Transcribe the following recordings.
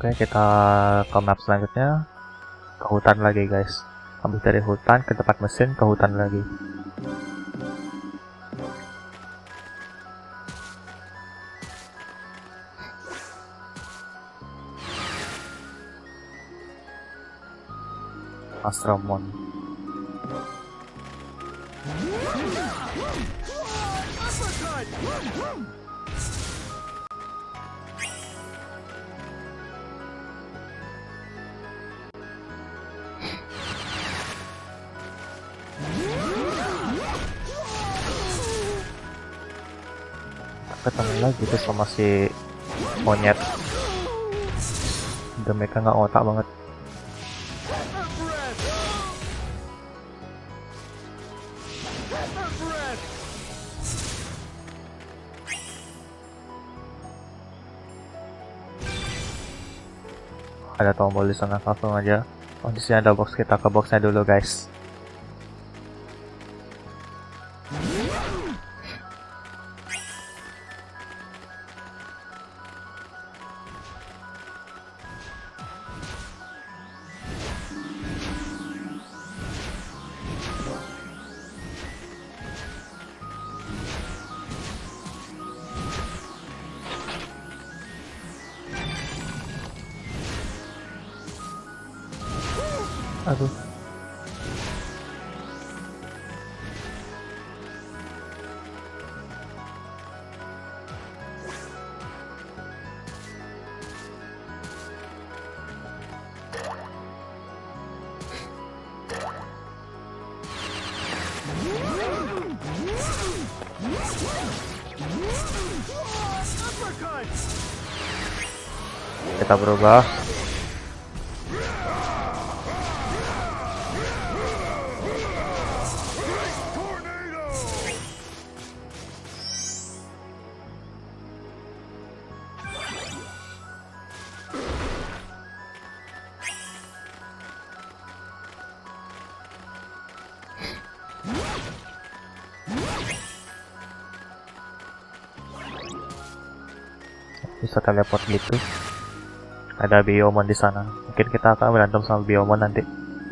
Oke, kita ke map selanjutnya, ke hutan lagi guys. Habis dari hutan ke tempat mesin, ke hutan lagi. Astromon. Ketemu lagi tuh sama si monyet. Udah mereka nggak otak banget. Ada tombol di sana, langsung aja. Oh, di sini ada box, kita ke boxnya dulu guys. Aduh. Kita berubah. Bisa teleport gitu. Ada Biomon di sana. Mungkin kita akan berantem sama Biomon nanti.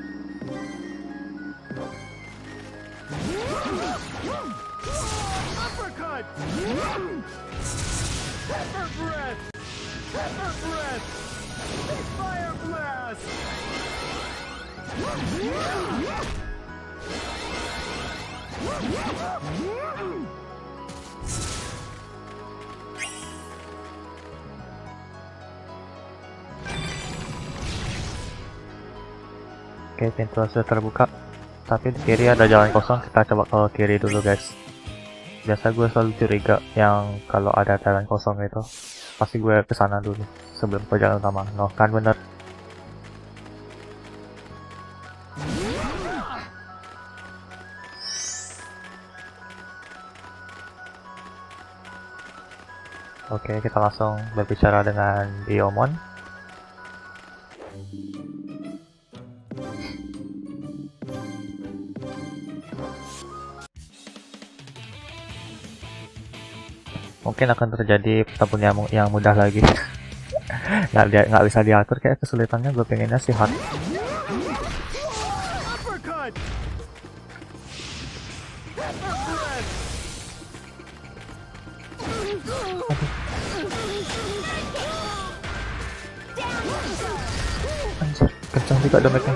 Oke, pintu sudah terbuka. Tapi di kiri ada jalan kosong, kita coba ke kiri dulu guys. Biasa gue selalu curiga yang kalau ada jalan kosong itu, pasti gue kesana dulu sebelum ke jalan utama. No, kan bener. Oke, kita langsung berbicara dengan Biomon. Mungkin akan terjadi pertempuran yang mudah lagi. nggak bisa diatur, kayak kesulitannya gue pengennya sih hard. Anjir, kencang juga damage-nya.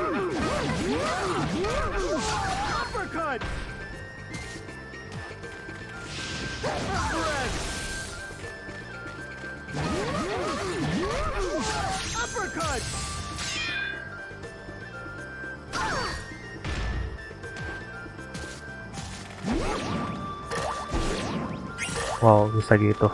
Wow, bisa gitu.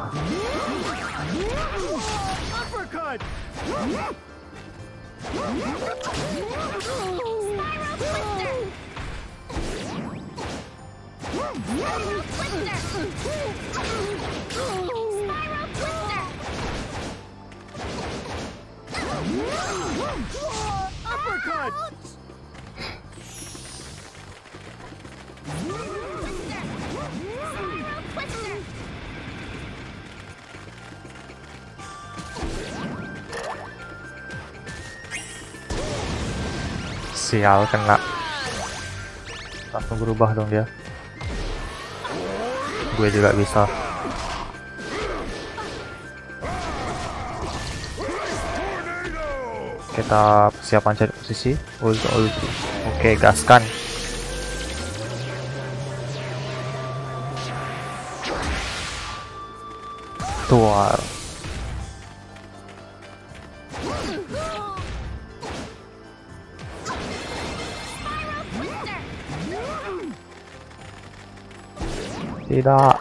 Sial, kena. Langsung berubah dong dia. Gue juga bisa. Kita persiapan cari posisi. Ulti. Oke, gaskan. Tuar. Tidak.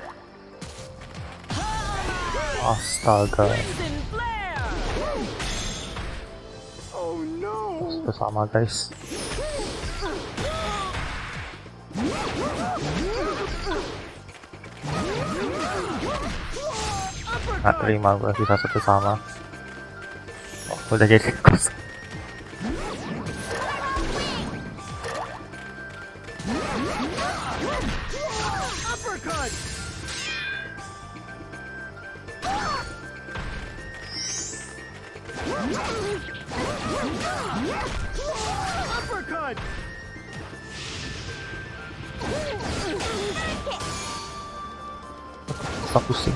Astaga. Itu sama guys. Nggak terima gue bisa satu sama. Udah jadi kos. Stop pusing.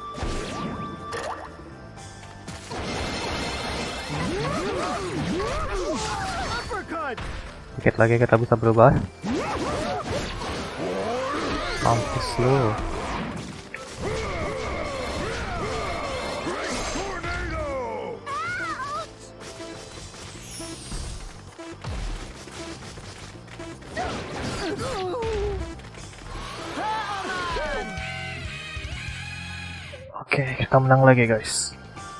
Dikit lagi kita bisa berubah. Mampus lu. Oke, kita menang lagi guys.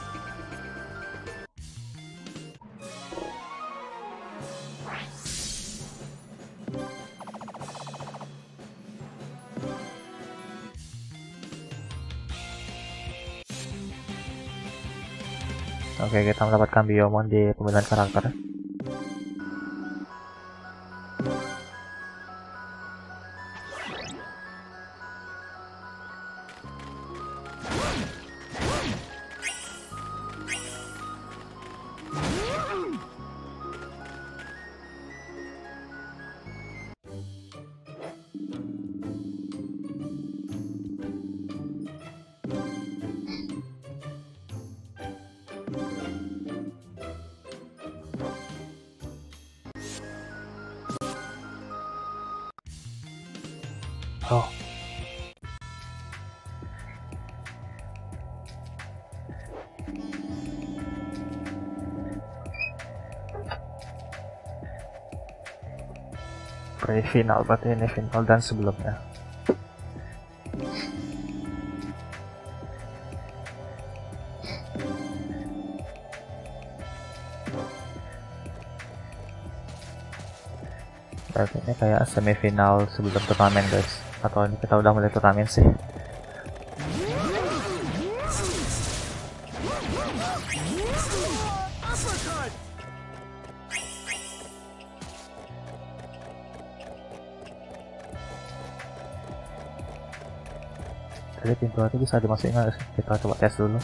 Oke, kita mendapatkan Biomon di pemilihan karakter. Oh. Pre-final, berarti ini final dan sebelumnya. Berarti ini kayak semifinal sebelum turnamen guys. Atau ini kita udah mulai turnamen sih. Jadi pintu itu bisa dimasukin nggak sih? Kita coba tes dulu.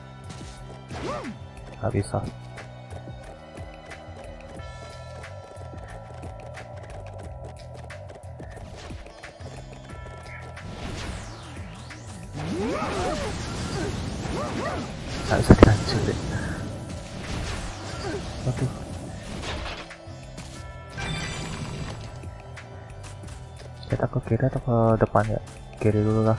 Nggak bisa. Nggak bisa dihancurin. Aduh. Kita ke kiri atau ke depan ya? Kiri dulu lah.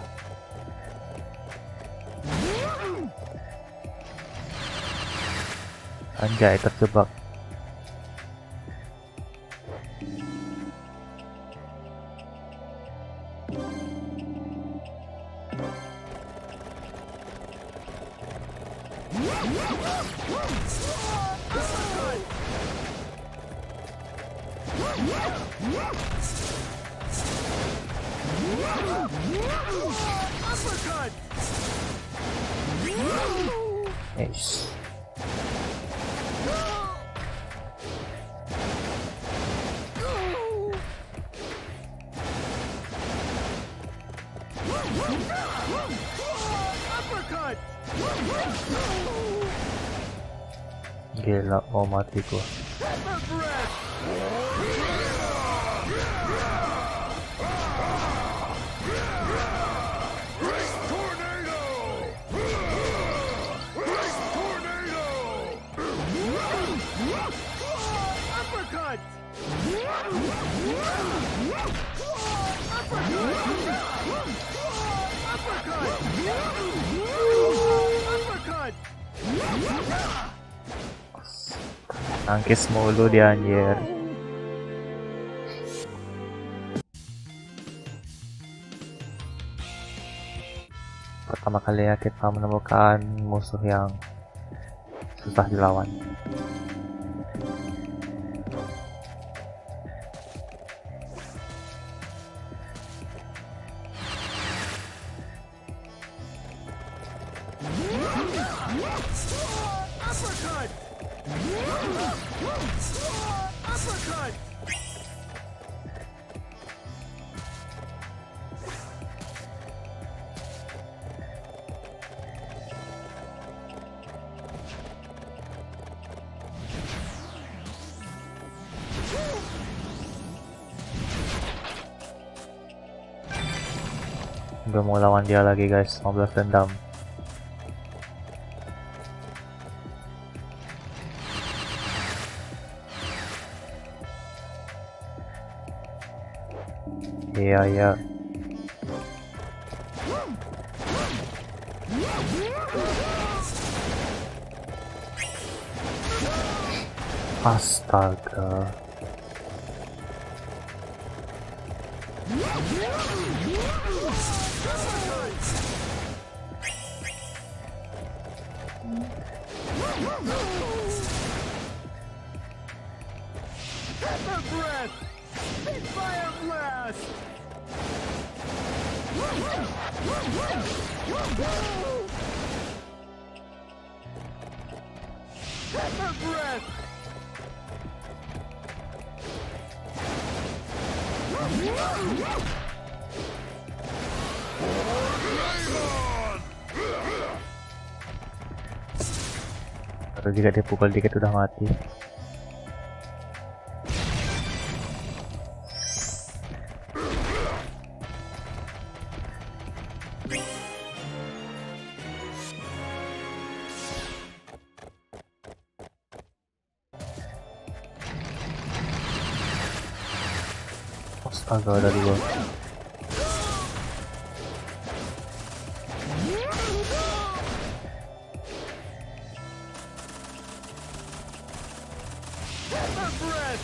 Anjay, terjebak. Nice. Gila, mau mati gua. Nangkis mulu dia anjir. Pertama kali ya kita menemukan musuh yang susah dilawan. Udah mau lawan dia lagi guys, 15 dendam. Iya. Astaga. Pepper breath! Big fire blast! Pepper breath! Baru juga dia pukul dikit udah mati. Astaga, ada dua. Pepper breath!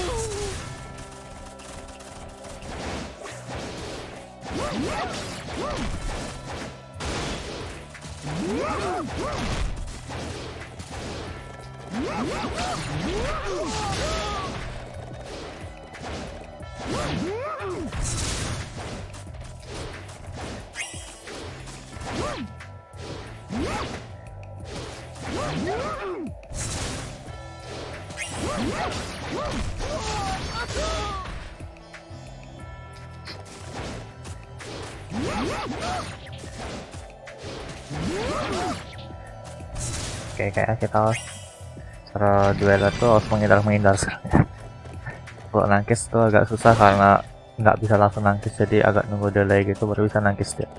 Oke, kayaknya kita cara duelan tuh harus menghindar sekarang. Kalau nangkis tuh agak susah karena nggak bisa langsung nangkis, jadi agak nunggu delay gitu baru bisa nangkis dia.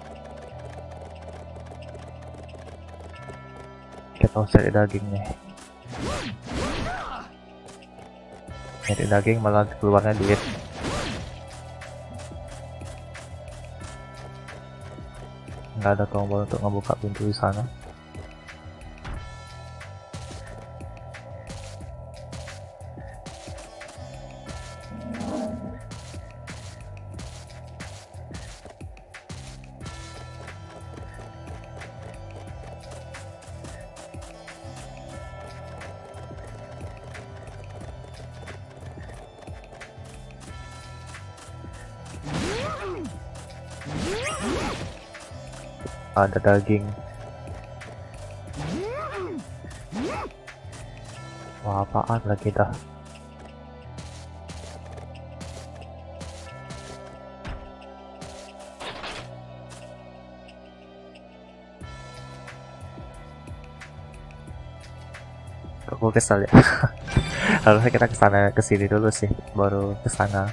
Kita harus cari daging nih. Cari daging malah keluarnya duit. Nggak ada tombol untuk ngebuka pintu di sana. Ada daging. Wah, apaan lagi dah. Kok gue kesal ya. Harusnya kita kesini dulu sih, baru kesana.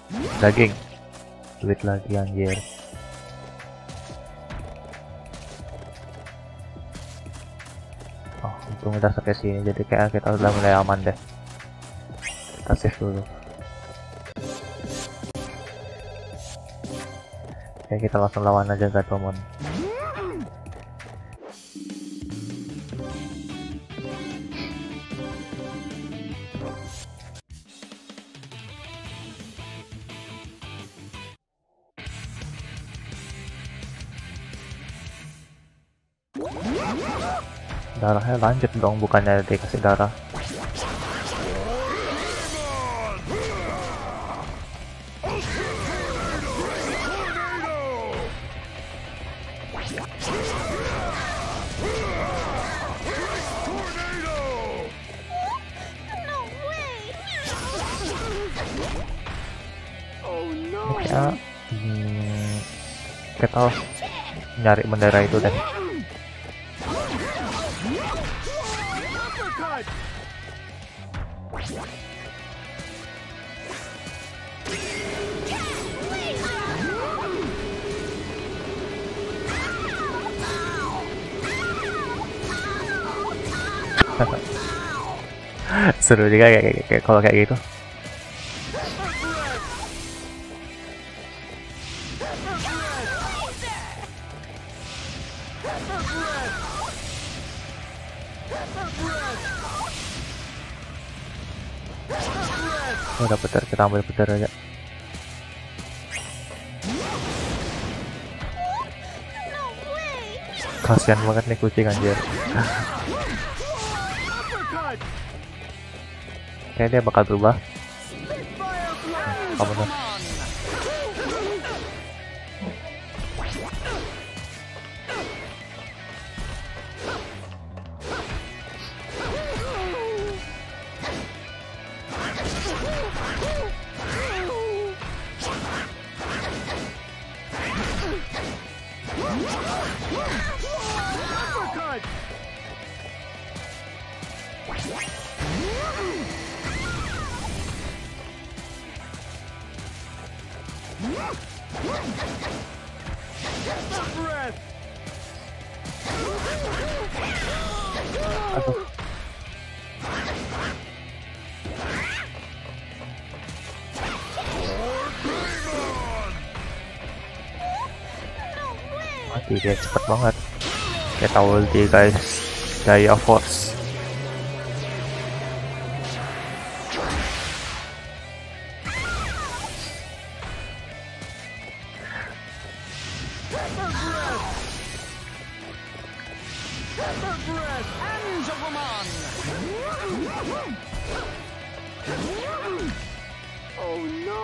Daging. Duit lagi anjir. Oh, untung udah sampai sini, jadi kayak kita udah mulai aman deh. Kita save dulu. Oke, kita langsung lawan aja Gatomon. Darahnya lanjut dong, bukannya dikasih darah. Ya, kita harus nyari bendera itu deh. Seru juga kayak kalau kayak gitu. Oh, udah petir, kita ambil petir aja. Kasian banget nih kucing anjir. Kayaknya dia bakal berubah. Kamu tuh. Aduh. Mati dia cepet banget. Kita ulti guys, Gaia Force. Oh no!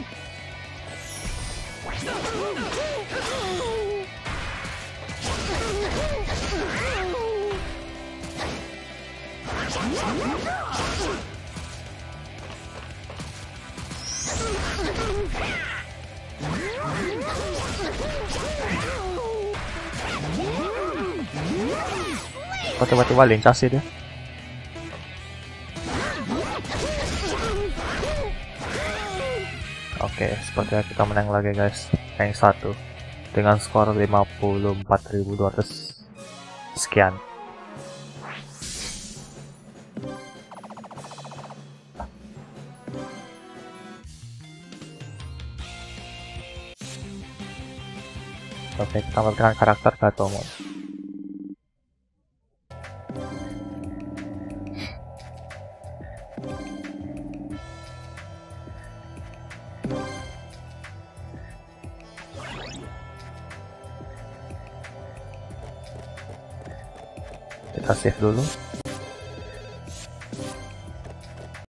Kok tiba-tiba lincah sih dia? Oke, sepertinya kita menang lagi guys, rank 1 dengan skor 54.200 sekian. Oke, kita melakukan karakter Gatomon. Kita save dulu.